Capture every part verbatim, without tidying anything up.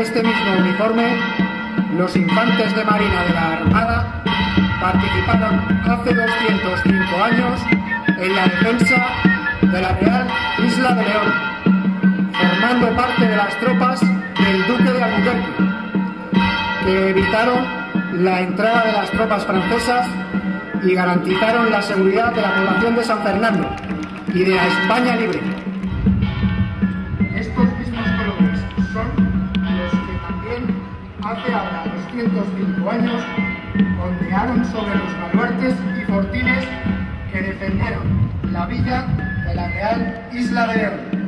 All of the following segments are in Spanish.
este mismo uniforme, los infantes de Marina de la Armada participaron hace doscientos cinco años en la defensa de la Real Isla de León, formando parte de las tropas del Duque de Albuquerque, que evitaron la entrada de las tropas francesas y garantizaron la seguridad de la población de San Fernando y de la España libre. Estos mismos colores son los que también hace ahora doscientos cinco años ondearon sobre los baluartes y fortines que defendieron la villa de la Real Isla de León.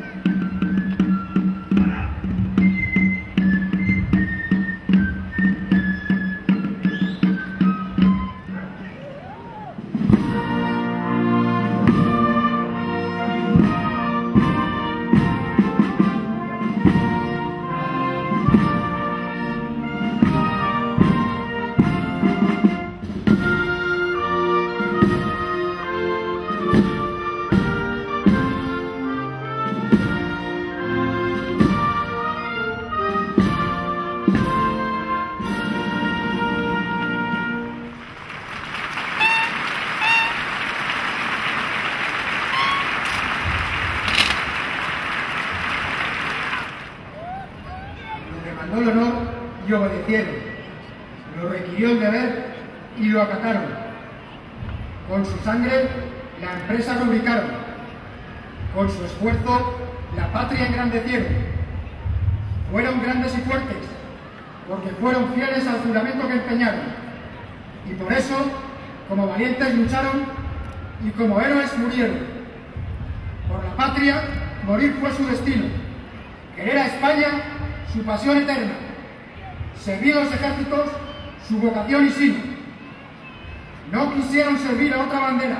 El honor y obedecieron, lo requirió el deber y lo acataron. Con su sangre la empresa rubricaron, con su esfuerzo la patria engrandecieron. Fueron grandes y fuertes, porque fueron fieles al juramento que empeñaron, y por eso, como valientes lucharon y como héroes murieron. Por la patria, morir fue su destino, querer a España su pasión eterna, servir a los ejércitos su vocación y sino. No quisieron servir a otra bandera,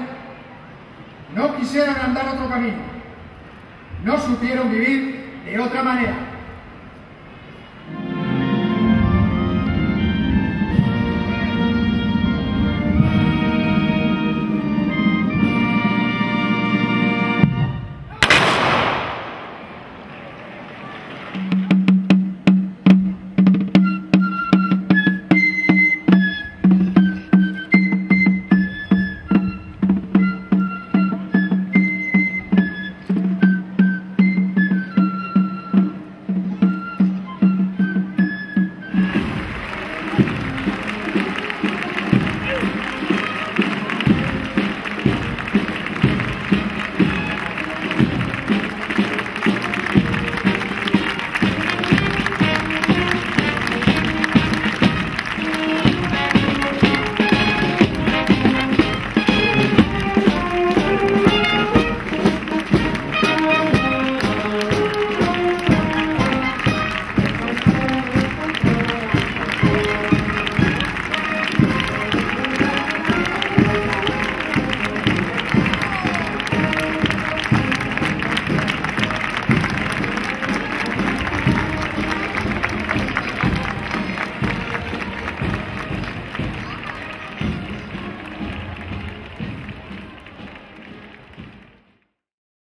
no quisieron andar otro camino, no supieron vivir de otra manera.